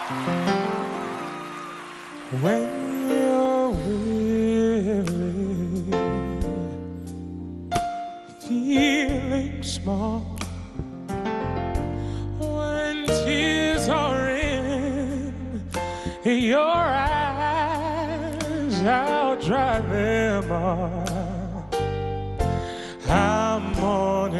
When you're weary, feeling small, when tears are in your eyes, I'll dry them all. I'm mourning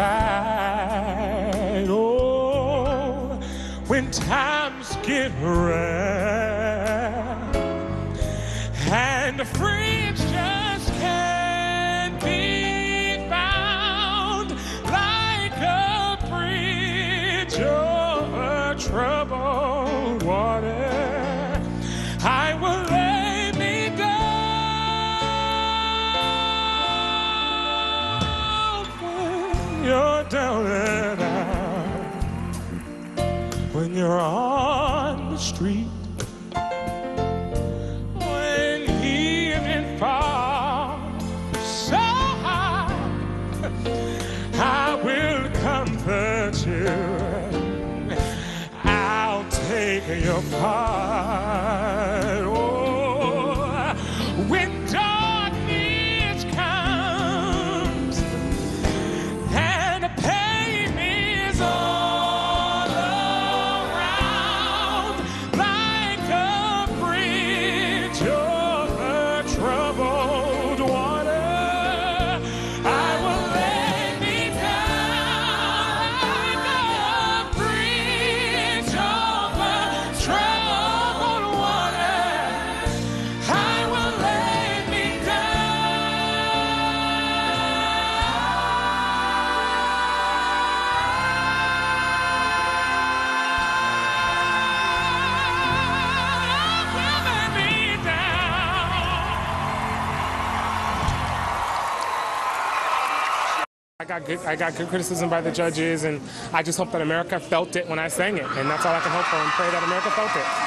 inside. Oh, when times get rough and the friends just can't be found, like a bridge over troubled water, I will lay me down. When you're down and out, when you're on the street, I will comfort you. I'll take your part. Oh, when darkness comes and the pain is all around, like a bridge over troubled water, I got good criticism by the judges, and I just hope that America felt it when I sang it, and that's all I can hope for, and pray that America felt it.